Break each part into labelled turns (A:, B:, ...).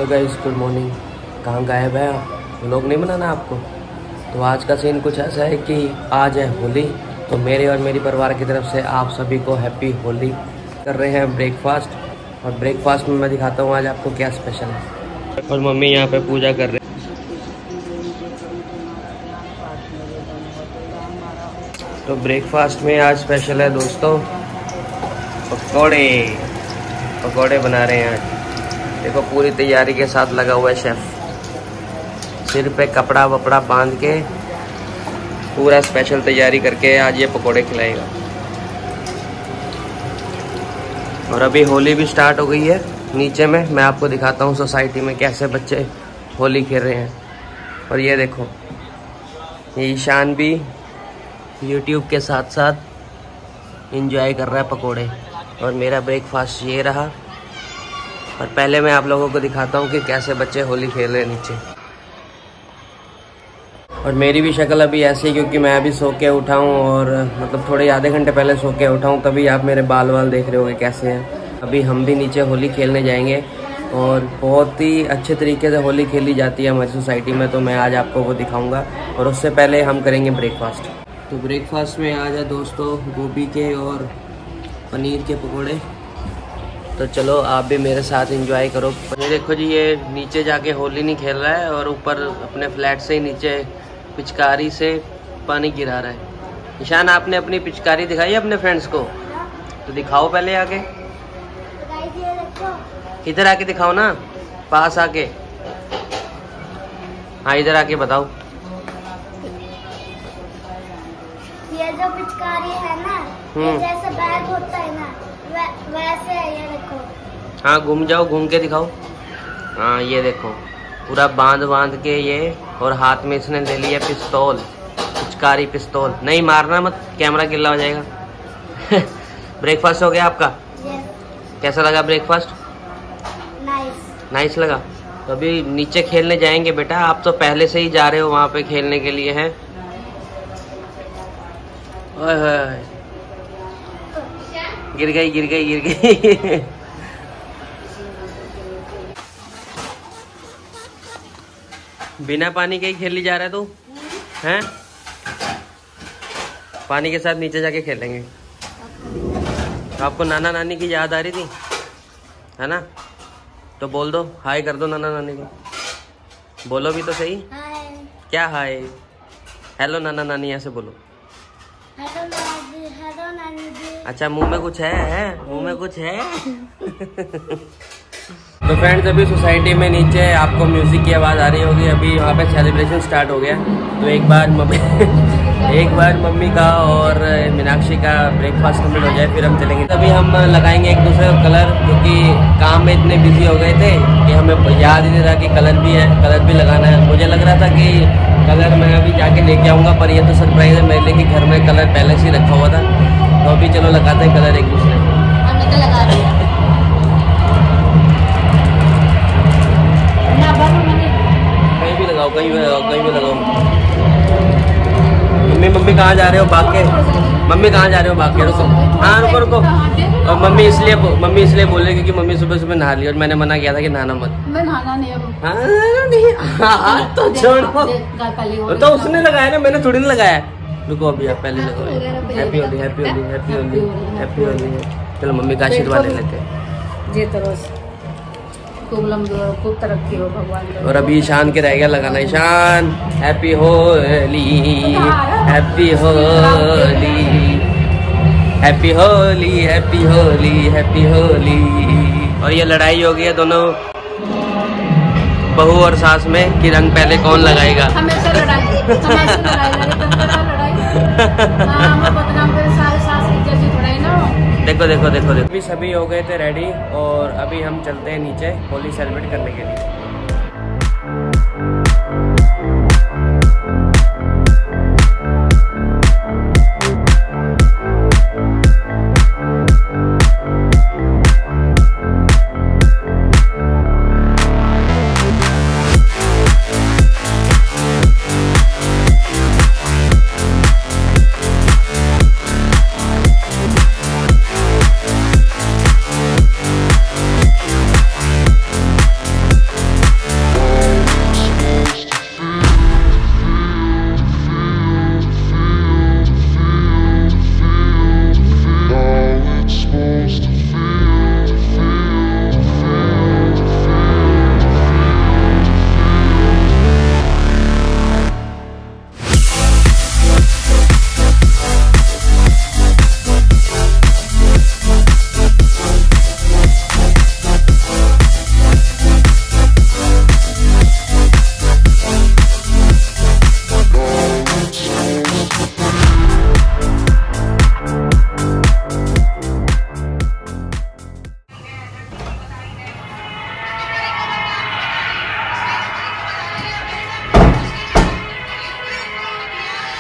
A: Hello guys, good morning. कहाँ गायब है आप? व्लॉग नहीं बनाना आपको? तो आज का सीन कुछ ऐसा है कि आज है होली, तो मेरे और मेरी परिवार की तरफ से आप सभी को हैप्पी होली। कर रहे हैं ब्रेकफास्ट, और ब्रेकफास्ट में मैं दिखाता हूँ आज आपको क्या स्पेशल है। और मम्मी यहाँ पे पूजा कर रहे हैं। तो ब्रेकफास्ट में आज स्पेशल है दोस्तों पकौड़े बना रहे हैं आज। देखो पूरी तैयारी के साथ लगा हुआ है शेफ, सिर पे कपड़ा वपड़ा बांध के पूरा स्पेशल तैयारी करके आज ये पकौड़े खिलाएगा। और अभी होली भी स्टार्ट हो गई है। नीचे में मैं आपको दिखाता हूँ सोसाइटी में कैसे बच्चे होली खेल रहे हैं। और ये देखो, ये ईशान भी यूट्यूब के साथ साथ एंजॉय कर रहा है पकौड़े। और मेरा ब्रेकफास्ट ये रहा। और पहले मैं आप लोगों को दिखाता हूँ कि कैसे बच्चे होली खेल रहे हैं नीचे। और मेरी भी शक्ल अभी ऐसी है क्योंकि मैं अभी सो के उठा हूँ, और मतलब थोड़े आधे घंटे पहले सो के उठा हूँ, तभी आप मेरे बाल वाल देख रहे होगे कैसे हैं। अभी हम भी नीचे होली खेलने जाएंगे और बहुत ही अच्छे तरीके से होली खेली जाती है हमारी सोसाइटी में, तो मैं आज आपको वो दिखाऊँगा। और उससे पहले हम करेंगे ब्रेकफास्ट। तो ब्रेकफास्ट में आज है दोस्तों गोभी के और पनीर के पकोड़े। तो चलो आप भी मेरे साथ एंजॉय करो। ये देखो जी, ये नीचे जाके होली नहीं खेल रहा है और ऊपर अपने फ्लैट से ही नीचे पिचकारी से पानी गिरा रहा है। ईशान, आपने अपनी पिचकारी दिखाई है अपने फ्रेंड्स को? तो दिखाओ पहले आके। इधर आके दिखाओ ना, पास आके। हाँ इधर आके बताओ।
B: ये जो पिचकारी है ना, ये जैसे बैग होता है ना, वैसे है। ये देखो।
A: हाँ घूम जाओ, घूम के दिखाओ। हाँ ये देखो, पूरा बांध के ये, और हाथ में इसने ले लिया पिस्तौल, पिचकारी पिस्तौल। नहीं मारना मत, कैमरा गिल्ला हो जाएगा। ब्रेकफास्ट हो गया आपका? कैसा लगा ब्रेकफास्ट? नाइस लगा। तो अभी नीचे खेलने जाएंगे बेटा। आप तो पहले से ही जा रहे हो वहाँ पे खेलने के लिए हैं। ओए गिर गई। बिना पानी के ही खेली जा रहा है तू हैं? पानी के साथ नीचे जाके खेलेंगे। तो आपको नाना नानी की याद आ रही थी है ना? तो बोल दो, हाय कर दो नाना नानी को। बोलो भी तो सही।
B: हाय।
A: क्या हाय? हेलो नाना नानी ऐसे बोलो।
B: हेलो नानी जी।
A: अच्छा मुंह में कुछ है? मुंह में कुछ है? तो फ्रेंड्स, अभी सोसाइटी में नीचे आपको म्यूजिक की आवाज़ आ रही होगी। अभी वहाँ पे सेलिब्रेशन स्टार्ट हो गया। तो एक बार मम्मी का और मीनाक्षी का ब्रेकफास्ट कंप्लीट हो जाए फिर हम चलेंगे। तभी हम लगाएंगे एक दूसरे को कलर, क्योंकि काम में इतने बिजी हो गए थे कि हमें याद ही नहीं रहा कि कलर भी लगाना है। मुझे लग रहा था कि कलर मैं अभी जाके लेके आऊँगा, पर ये तो सरप्राइज है मेरे लिए कि घर में कलर पहले से ही रखा हुआ था। तो अभी चलो लगाते हैं कलर एक दूसरे को। कहीं भी लगाओ। मम्मी कहाँ जा रहे हो भाग के? मम्मी कहाँ जा रहे हो भाग के? रुको, हाँ रुको। और मम्मी इसलिए बोल रही क्योंकि मम्मी सुबह नहा ली और मैंने मना किया था कि नहाना मत।
B: मैं नहाना नहीं अब।
A: हाँ तो छोड़ो। तो उसने लगाया ना, मैंने थोड़ी ना लगाया। रुको अभी आप पहले लगाओ। हैप्पी होली। चलो मम्मी का आशीर्वाद ले लेते हैं।
B: खूब तरक्की हो भगवान।
A: और अभी ईशान के रह गया लगाना। Ishan happy Holi, happy Holi, happy Holi, happy Holi, happy Holi. और ये लड़ाई हो गई है दोनों बहू और सास में कि रंग पहले कौन लगाएगा।
B: हमेशा लड़ाई।
A: देखो अभी सभी हो गए थे रेडी, और अभी हम चलते हैं नीचे होली सेलिब्रेट करने के लिए।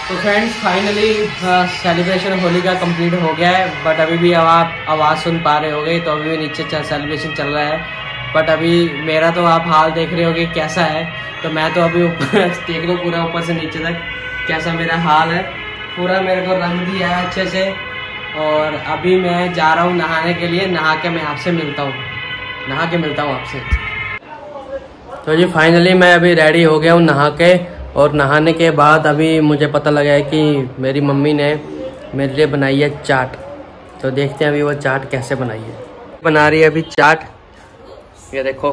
A: तो फ्रेंड्स फाइनली सेलिब्रेशन होली का कंप्लीट हो गया है, बट अभी भी अब आप आवाज़ सुन पा रहे होगे, तो अभी भी नीचे सेलिब्रेशन चल रहा है। बट अभी मेरा तो आप हाल देख रहे होगे कैसा है, तो मैं तो अभी ऊपर देख लो पूरा ऊपर से नीचे तक कैसा मेरा हाल है। पूरा मेरे को रंग दिया है अच्छे से, और अभी मैं जा रहा हूँ नहाने के लिए। नहा के मैं आपसे मिलता हूँ आपसे। तो जी फाइनली मैं अभी रेडी हो गया हूँ नहा के, और नहाने के बाद अभी मुझे पता लगा है कि मेरी मम्मी ने मेरे लिए बनाई है चाट। तो देखते हैं अभी वो चाट कैसे बनाई है। बना रही है अभी चाट, ये देखो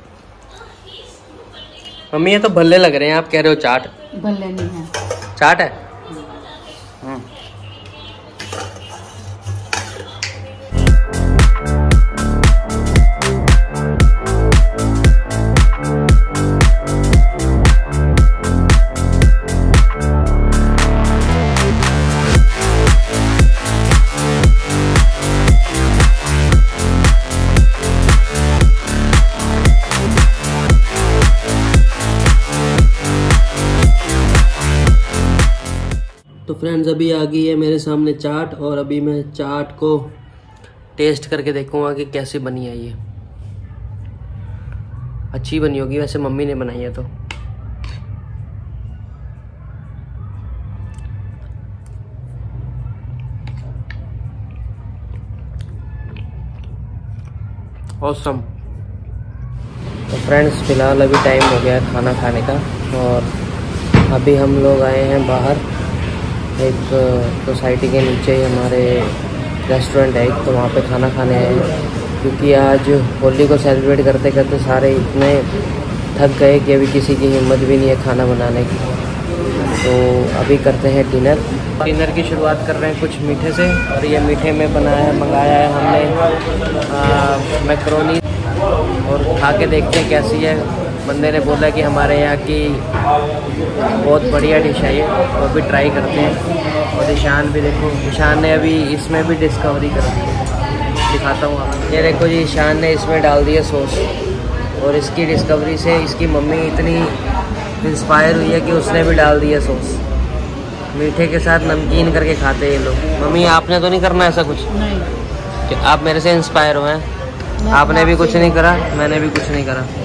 A: मम्मी, ये तो भल्ले लग रहे हैं, आप कह रहे हो चाट?
C: भल्ले नहीं है,
A: चाट है। तो फ्रेंड्स अभी आ गई है मेरे सामने चाट, और अभी मैं चाट को टेस्ट करके देखूंगा कि कैसी बनी है। ये अच्छी बनी होगी वैसे, मम्मी ने बनाई है तो। ऑसम। तो फ्रेंड्स फिलहाल अभी टाइम हो गया है खाना खाने का, और अभी हम लोग आए हैं बाहर। एक सोसाइटी के नीचे ही हमारे रेस्टोरेंट है, तो वहाँ पे खाना खाने आए हैं, क्योंकि आज होली को सेलिब्रेट करते करते सारे इतने थक गए कि अभी किसी की हिम्मत भी नहीं है खाना बनाने की। तो अभी करते हैं डिनर की शुरुआत कर रहे हैं कुछ मीठे से, और ये मीठे में मंगाया है हमने मैक्रोनी, और खा के देखते हैं कैसी है। बंदे ने बोला कि हमारे यहाँ की बहुत बढ़िया डिश है ये, वो भी ट्राई करते हैं। और ईशान भी देखो, ईशान ने अभी इसमें भी डिस्कवरी कर दी है, दिखाता हूँ आपको। ये देखो जी, ईशान ने इसमें डाल दिया सॉस, और इसकी डिस्कवरी से इसकी मम्मी इतनी इंस्पायर हुई है कि उसने भी डाल दिया सॉस। मीठे के साथ नमकीन करके खाते हैं ये लोग। मम्मी आपने तो नहीं करना ऐसा कुछ?
C: नहीं।
A: कि आप मेरे से इंस्पायर हुए हैं? आपने भी कुछ नहीं करा, मैंने भी कुछ नहीं करा।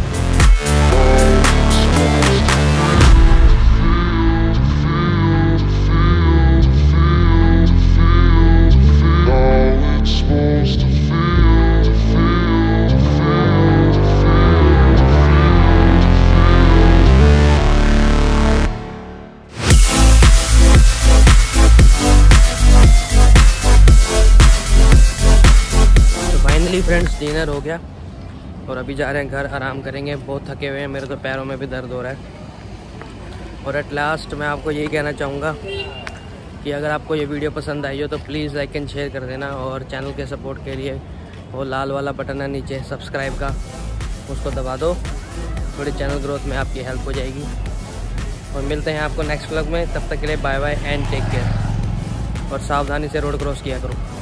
A: फ्रेंड्स डिनर हो गया, और अभी जा रहे हैं घर, आराम करेंगे। बहुत थके हुए हैं, मेरे तो पैरों में भी दर्द हो रहा है। और एट लास्ट मैं आपको यही कहना चाहूँगा कि अगर आपको ये वीडियो पसंद आई हो तो प्लीज़ लाइक एंड शेयर कर देना, और चैनल के सपोर्ट के लिए वो लाल वाला बटन है नीचे सब्सक्राइब का, उसको दबा दो। थोड़ी चैनल ग्रोथ में आपकी हेल्प हो जाएगी। और मिलते हैं आपको नेक्स्ट व्लॉग में, तब तक के लिए bye bye and take care, और सावधानी से रोड क्रॉस किया करो।